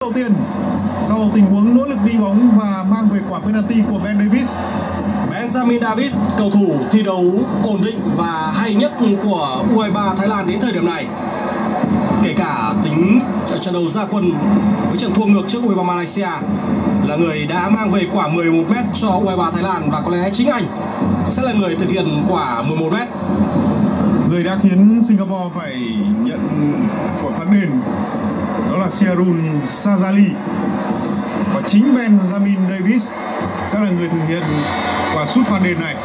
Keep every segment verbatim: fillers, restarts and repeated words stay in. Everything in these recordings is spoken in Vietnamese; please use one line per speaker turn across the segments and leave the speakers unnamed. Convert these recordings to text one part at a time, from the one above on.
Đầu tiên sau tình huống nỗ lực đi bóng và mang về quả penalty của Ben Davies.
Benjamin Davies, cầu thủ thi đấu ổn định và hay nhất của u hai mươi ba Thái Lan đến thời điểm này. Kể cả tính trận đấu ra quân với trận thua ngược trước u hai mươi ba Malaysia, là người đã mang về quả mười một mét cho u hai mươi ba Thái Lan, và có lẽ chính anh sẽ là người thực hiện quả mười một mét.
Người đã khiến Singapore phải nhận quả phạt đền đó là Siarun Sajali, và chính Benjamin Davies sẽ là người thực hiện quả sút phạt đền này.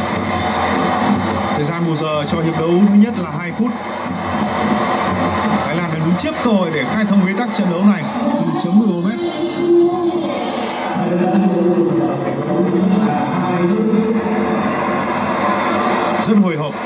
Thời gian một giờ cho hiệp đấu thứ nhất là hai phút. Thái Lan đã đứng trước cơ hội để khai thông bế tắc trận đấu này từ chấm mười một mét. Rất hồi hộp,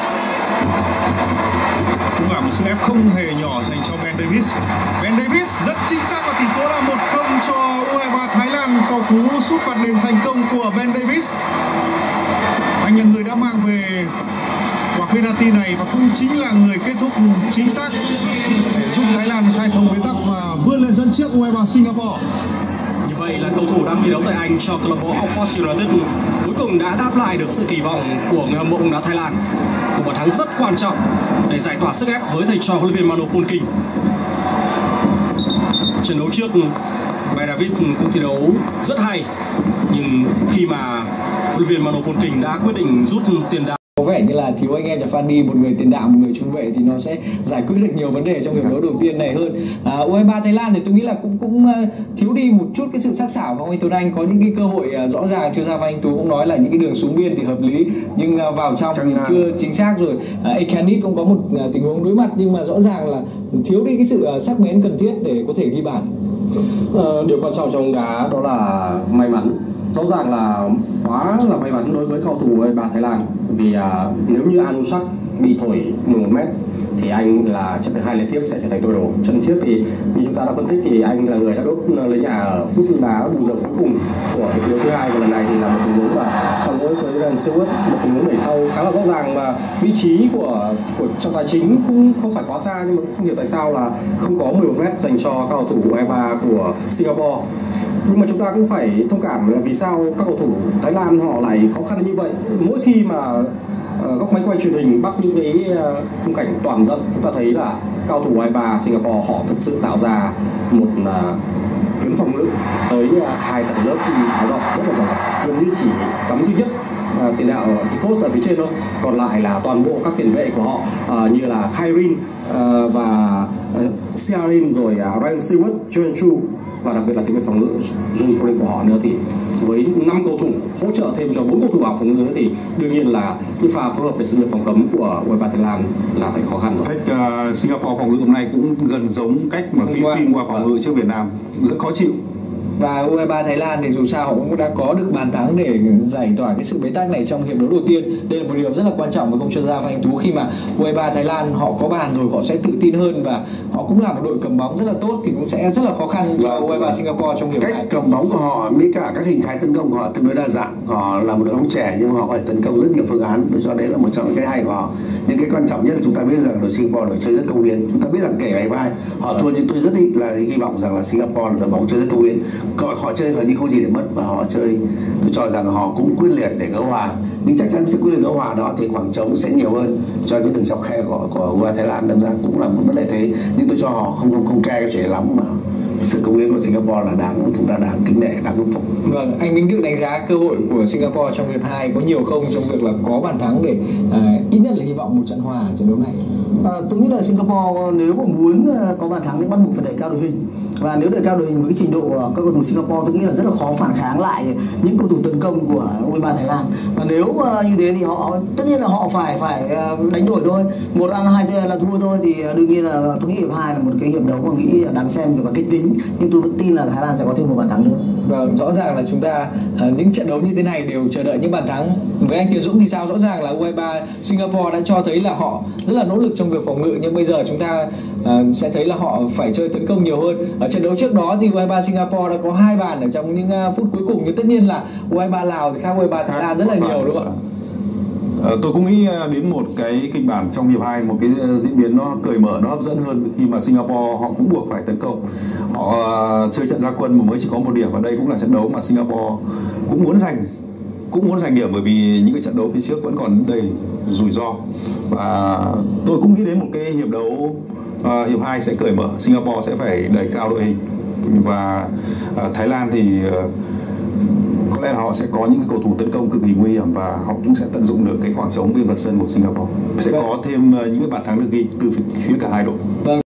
cũng là một sức ép không hề nhỏ dành cho Ben Davies. Ben Davies rất chính xác và tỷ số là một không cho u hai mươi ba Thái Lan sau cú sút phạt đền thành công của Ben Davies. Anh là người đã mang về quả penalty này và cũng chính là người kết thúc chính xác để giúp Thái Lan khai thông bế tắc và vươn lên dẫn trước u hai mươi ba Singapore.
Như vậy là cầu thủ đang thi đấu tại Anh cho câu lạc bộ Oxford United cuối cùng đã đáp lại được sự kỳ vọng của người hâm mộ bóng đá Thái Lan. Một bàn thắng rất quan trọng để giải tỏa sức ép với thầy trò huấn luyện viên Mano Polking. Trận đấu trước, Ben Davies cũng thi đấu rất hay, nhưng khi mà huấn luyện viên Mano Polking đã quyết định rút tiền đạo,
có vẻ như là thiếu anh em nhà Fandi, một người tiền đạo, một người trung vệ, thì nó sẽ giải quyết được nhiều vấn đề trong hiệp đấu đầu tiên này hơn. À, u hai mươi ba Thái Lan thì tôi nghĩ là cũng cũng uh, thiếu đi một chút cái sự sắc sảo của anh Tuấn Anh. Có những cái cơ hội uh, rõ ràng, chuyên gia Văn Anh Tú cũng nói là những cái đường xuống biên thì hợp lý, nhưng uh, vào trong thì chưa chính xác rồi. Uh, Ekhanit cũng có một uh, tình huống đối mặt, nhưng mà rõ ràng là thiếu đi cái sự uh, sắc bén cần thiết để có thể ghi bàn.
Uh, điều quan trọng trong bóng đá đó là may mắn. Rõ ràng là quá là may mắn đối với cầu thủ u hai mươi ba Thái Lan, vì à, nếu như Anusak bị thổi mười một mét thì anh là trận thứ hai liên tiếp sẽ trở thành đôi đồ. Trận trước thì như chúng ta đã phân tích thì anh là người đã đốt lấy nhà ở phút đá bù giờ cuối cùng của hiệp đấu thứ hai, và lần này thì là một tình huống là phạm lỗi với Ryan Seward, một tình huống đẩy sau khá là rõ ràng, và vị trí của của trọng tài chính cũng không phải quá xa, nhưng mà không hiểu tại sao là không có mười một mét dành cho cầu thủ u hai mươi ba của Singapore. Nhưng mà chúng ta cũng phải thông cảm là vì sao các cầu thủ Thái Lan họ lại khó khăn như vậy. Mỗi khi mà uh, góc máy quay truyền hình bắt những cái uh, khung cảnh toàn dân, chúng ta thấy là cầu thủ u hai mươi ba Singapore họ thực sự tạo ra một uh, tuyến phòng ngự tới uh, hai tầng lớp áo đỏ rất là giỏi, gần như chỉ cắm duy nhất uh, tiền đạo Zikos ở phía trên thôi, còn lại là toàn bộ các tiền vệ của họ uh, như là Khairin uh, và uh, Siarin, rồi uh, Ryan Stewart, Joan Chu, và đặc biệt là tiền vệ phòng ngự Jun Fring của họ nữa, thì với năm cầu thủ hỗ trợ thêm cho bốn cầu thủ bảo phòng ngự nữa thì đương nhiên là cái pha phối hợp để xâm nhập phòng cấm của u hai mươi ba Thái Lan là phải khó khăn rồi.
Cách uh, Singapore phòng ngự hôm nay cũng gần giống cách mà Philippines qua phòng ngự trước Việt Nam, rất khó chịu.
Và u hai mươi ba Thái Lan thì dù sao họ cũng đã có được bàn thắng để giải tỏa cái sự bế tắc này trong hiệp đấu đầu tiên. Đây là một điều rất là quan trọng với công chuyên gia Phan Anh Tú, khi mà u hai mươi ba Thái Lan họ có bàn rồi họ sẽ tự tin hơn, và họ cũng là một đội cầm bóng rất là tốt, thì cũng sẽ rất là khó khăn cho u hai mươi ba Singapore trong hiệp này.
Cách cầm bóng của họ với cả các hình thái tấn công của họ tương đối đa dạng. Họ là một đội bóng trẻ nhưng mà họ có thể tấn công rất nhiều phương án, tôi cho đấy là một trong những cái hay của họ. Nhưng cái quan trọng nhất là chúng ta biết rằng đội Singapore đội chơi rất công hiến. Chúng ta biết rằng kể ngày mai họ thua, nhưng tôi rất ít là hy vọng rằng là Singapore là đội bóng chơi rất công hiến. Họ chơi hầu như không gì để mất, và họ chơi, tôi cho rằng họ cũng quyết liệt để gỡ hòa, nhưng chắc chắn sẽ quyết liệt gỡ hòa đó thì khoảng trống sẽ nhiều hơn cho những đường dọc khe của của u hai mươi ba Thái Lan, đâm ra cũng là một vấn đề thế. Nhưng tôi cho họ không không không care cái chuyện lắm, mà sự công hiến của Singapore là đáng, chúng ta đáng kính nể, đáng khâm phục.
Vâng, anh Minh Đức đánh giá cơ hội của Singapore trong hiệp hai có nhiều không trong việc là có bàn thắng để à, ít nhất là hy vọng một trận hòa ở trận đấu này?
À, tôi nghĩ là Singapore nếu mà muốn có bàn thắng thì bắt buộc phải đẩy cao đội hình, và nếu đẩy cao đội hình với cái trình độ các cầu thủ Singapore, tôi nghĩ là rất là khó phản kháng lại những cầu thủ tấn công của u hai mươi ba Thái Lan. Và nếu uh, như thế thì họ tất nhiên là họ phải phải uh, đánh đổi thôi, một ăn hai là thua thôi, thì uh, đương nhiên là tôi nghĩ hiệp hai là một cái hiệp đấu mà nghĩ là đáng xem về cái tính, nhưng tôi vẫn tin là Thái Lan sẽ có thêm một bàn thắng nữa.
Và rõ ràng là chúng ta uh, những trận đấu như thế này đều chờ đợi những bàn thắng. Với anh Tiến Dũng thì sao? Rõ ràng là u hai mươi ba Singapore đã cho thấy là họ rất là nỗ lực trong việc phòng ngự, nhưng bây giờ chúng ta uh, sẽ thấy là họ phải chơi tấn công nhiều hơn. Ở trận đấu trước đó thì u hai mươi ba Singapore đã có hai bàn ở trong những uh, phút cuối cùng, nhưng tất nhiên là u hai mươi ba Lào thì khác u hai mươi ba Thái Lan rất là nhiều, đúng không ạ?
Ờ, tôi cũng nghĩ đến một cái kịch bản trong hiệp hai, một cái diễn biến nó cởi mở, nó hấp dẫn hơn khi mà Singapore họ cũng buộc phải tấn công. Họ uh, chơi trận ra quân mà mới chỉ có một điểm, và đây cũng là trận đấu mà Singapore cũng muốn giành cũng muốn giành điểm, bởi vì những cái trận đấu phía trước vẫn còn đầy rủi ro. Và tôi cũng nghĩ đến một cái hiệp đấu uh, hiệp hai sẽ cởi mở, Singapore sẽ phải đẩy cao đội hình, và uh, Thái Lan thì uh, có lẽ là họ sẽ có những cái cầu thủ tấn công cực kỳ nguy hiểm, và họ cũng sẽ tận dụng được cái khoảng trống bên phần sân của Singapore. Sẽ có thêm uh, những cái bàn thắng được ghi từ phía cả hai đội.
Vâng.